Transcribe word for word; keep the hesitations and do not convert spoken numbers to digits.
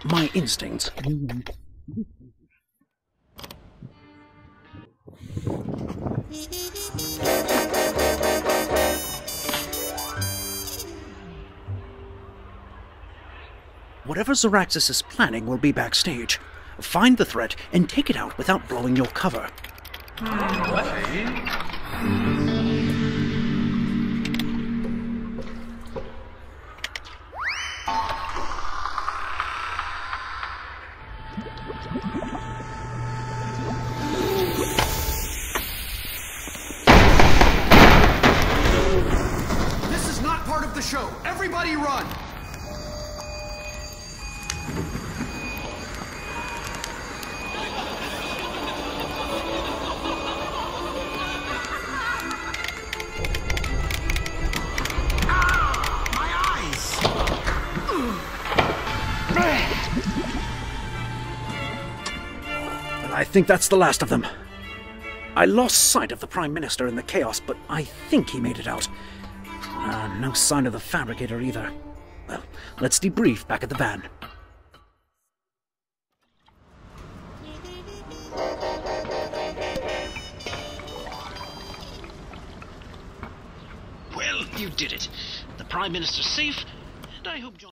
My instincts. Whatever Zoraxis is planning will be backstage. Find the threat and take it out without blowing your cover. This is not part of the show. Everybody run! I think that's the last of them. I lost sight of the Prime Minister in the chaos, but I think he made it out. Uh, no sign of the Fabricator either. Well, let's debrief back at the van. Well, you did it. The Prime Minister's safe, and I hope John...